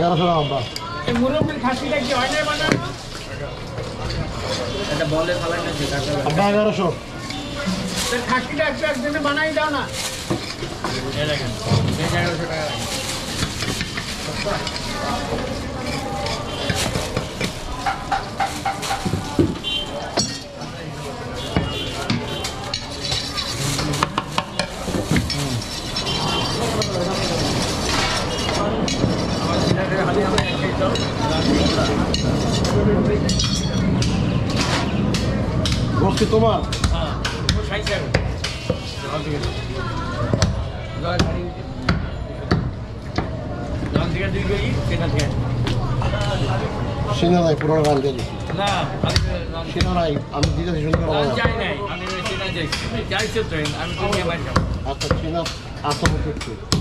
1100 টাকা এই মুরব্বির খাসিটা কি হয় না বানানো? এটা বলে ফালাই না যেটা 1100 তো খাসিটা একজনে বানাই দাও না। এই দেখেন 1100 টাকা গোস্ত তোমার হ্যাঁ ও 60 টাকা জল থেকে দুই কেজি সেটা থেকে সিনা নাই পুরো গান দিয়ে দিচ্ছি না সিনা নাই আমি দিতেছি সুন্দর আমি চাই নাই আমি সেটা চাইছি তো আমি তো নিয়ে বাইরে যাবো আচ্ছা সিনা আত্মপক্ষে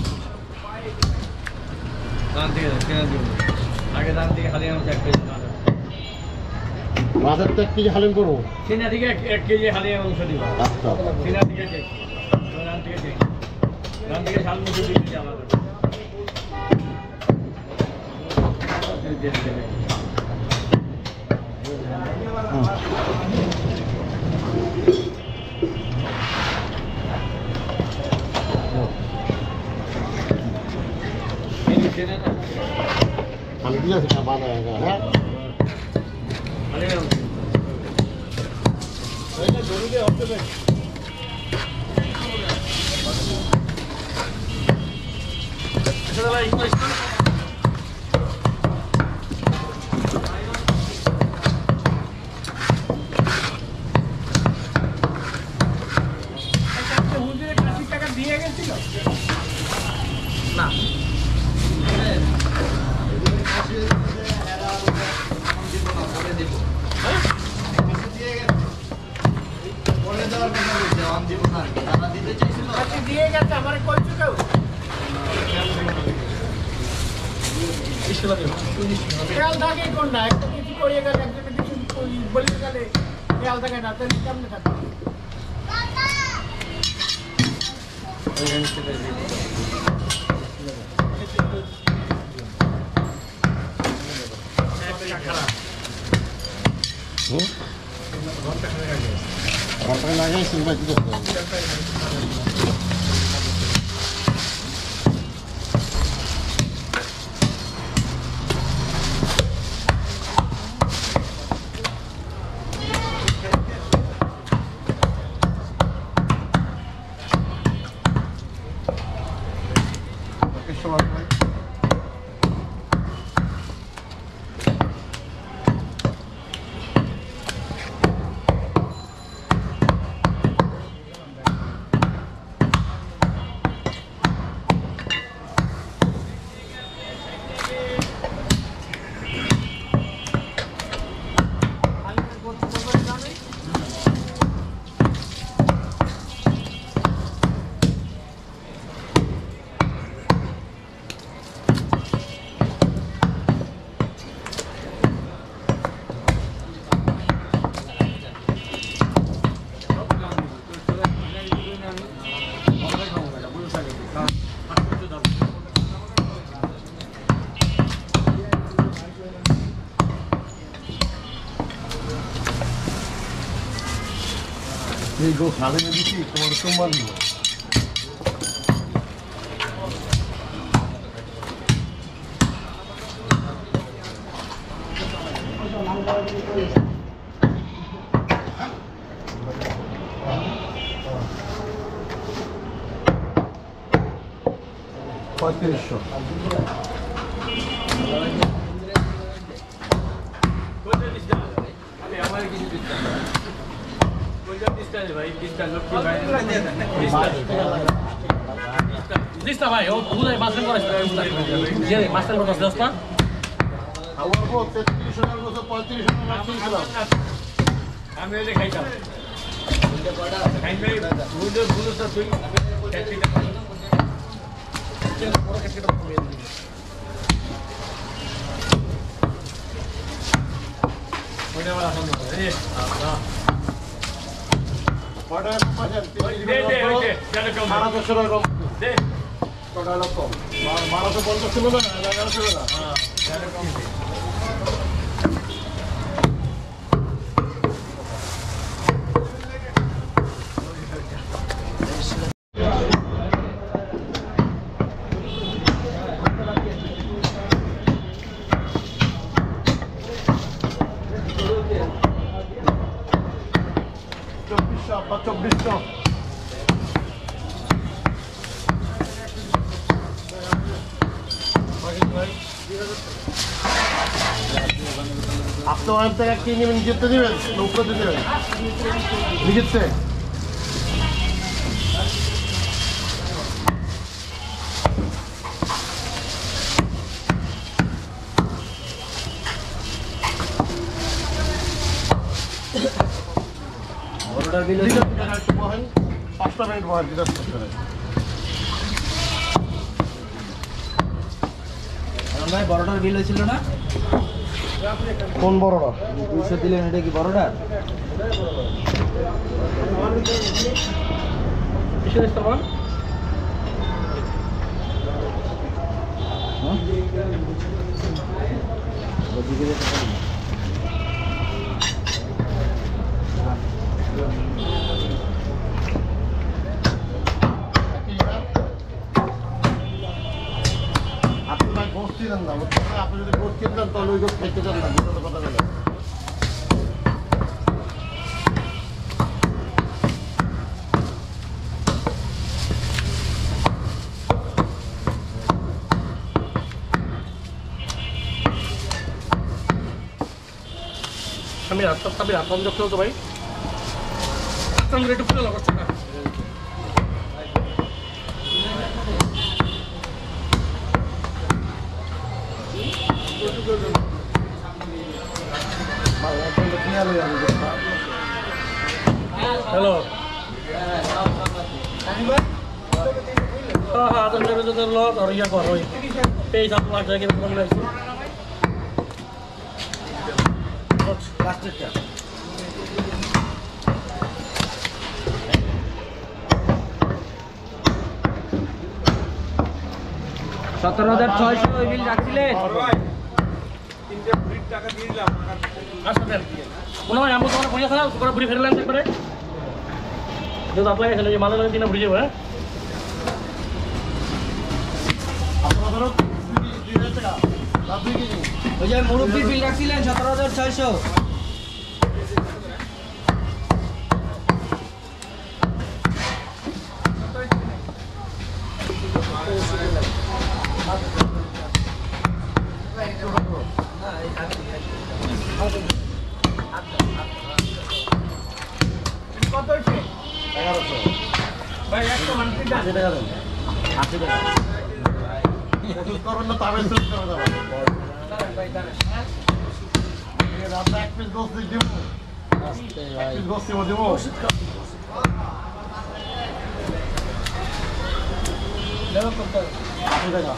দান থেকে সেটা দিব আগে দান থেকে খালি আমি এক কেজি রাতের তো 1 কেজি হালিম করবো সিনা থেকে 1 কেজি খালি অংশ দিব আচ্ছা সিনা থেকে দান থেকে শাল মুখে দিয়ে দিতে আমাদের আমি দিয়েছি না বাধা হ্যাঁ হুজুরের খাসির টাকা দিয়ে গেছিল না খাসি দিয়ে গেছে আমার কইছো কেউ খেয়াল থাকে কোনটা একটা কিছু করিয়ে গেলে একজনে কিছু বলে গেলে খেয়াল থাকে না তাহলে কেমনে থাকে ঘরটা লাগাইছি ভাই দিতে এই গো খালে দিচ্ছি তোমার সোমবার দিব পঁয়ত্রিশশো দিস্তা ভাই ও বুঝাই মাস্টার করে যে মাস্টার করে দস্তা আমার বল 33 টাকার মতো 35 টাকা রাখছিলাম আমি ওই যে খাইতাম খাইবে বুঝে বুঝে তো তুই ট্যাক্সিটা পুরো ট্যাক্সিটা কমিয়ে দিবি ওইটা বলা সম্ভব এই আল্লাহ কটা পাশের দে দে ওই যে জানো কম 1200 টাকা কম দে কটা কম 1250 ছিল না 1100 টাকা হ্যাঁ আপনি ওখান থেকে কি নেবেন? নিজেতে নেবেন না উপরে নেবেন? নিজেতে বড়টার বিল বহেন 5টা মিনিট বহেন জিজ্ঞাসা করতে ভাই বড়টার বিল হয়েছিল না? কোন বড়টা? 200 দিলেন, এটা কি বড়টা? কিসের ইস্তেমাল? আপনি ভাই গোষ্ঠী দেন না, আপনি যদি গোষ্ঠী দেন তাহলে ওই খাইতে চান না, দুটো কথা বলে। আমি রাস্তা সামনে রাস্তা দেখতে হতো ভাই সঙ্গে একটু ফুলে লাগছে না হ্যালো हाँ हाँ तो मेरे तो लो और ये करो पे सब लाग जाएगा तो मैं লাস্টেরটা 17,600 বিল রাখছিলেন। আসবেন মনে হয় আমরা তোমার বুঝে খারাপ করে বুড়ি ফেরলেন একবারে যদি আপনাকে এখানে যে মালে মালে দিনে বুঝে যাবে আপনার ধরো 2,000 টাকা, লাভ 2 কেজি। ওই যে মুরব্বির বিল রাখছিলেন 17,600। কত হচ্ছে 1100 ভাই একটা মানসি 80 টাকা দেন, 80 টাকা ওষুধ করবেন না তবে সুদ করবেন আবার। রাতে এক পিস গোস্ত দিব, এক পিস গোস্ত দিব। 80 টাকা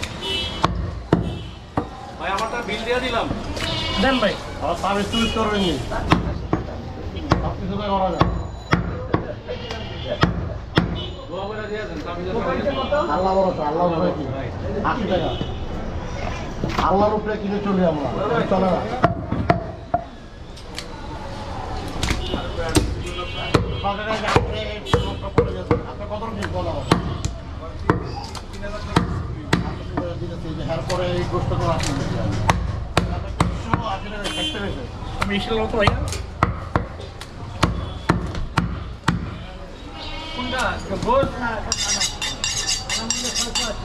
ভাই আমারটা বিল দিয়ে দিলাম দেন ভাই আর তবে সুদ করবেন নি, আপনি সুদ করা যায়। আল্লাহ ভরসা, আল্লাহর উপরে কি 80 টাকা, আল্লাহর উপরে কিনে চলি আমরা, চলে না। আপনি কত রকম বলা হবে এরপরে এই গোষ্ঠ তো আসেন আমি এসে লোক ভাই কোনটা গোস না আমার মধ্যে খরচ আছে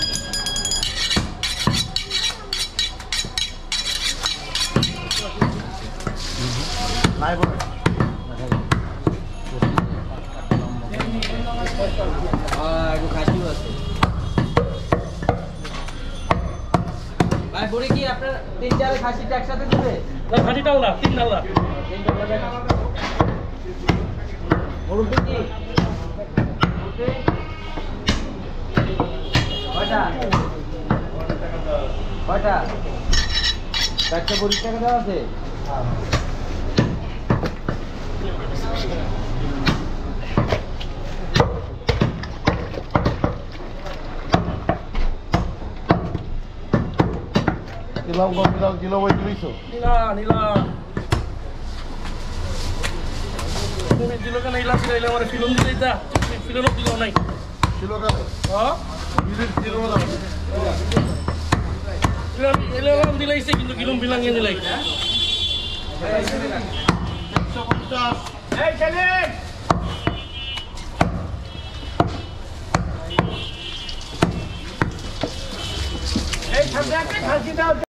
নাই বলে একটু খাসিও আছে ভাই। বুড়ি কি আপনার 3-4 খাসিটা একসাথে দেবে? খাসি ডালদা 3 ডালদা মুরব্বি কি কয়টা 420 টাকা দেওয়া আছে। কিলাম কম্পিউটার কিলো বই তুলিছো নীলা নীলা তুমি দিল কেন ইলা ছিল আমার ফিলন দিতে যা ফিলনও দিল নাই ছিল কেন হ্যাঁ বিলির ছিল না এলাম দিলাইছে কিন্তু কিলম বিলাঙ্গে দিলাই 150 এই সেলিম এই সামনে একটা খাসি দাও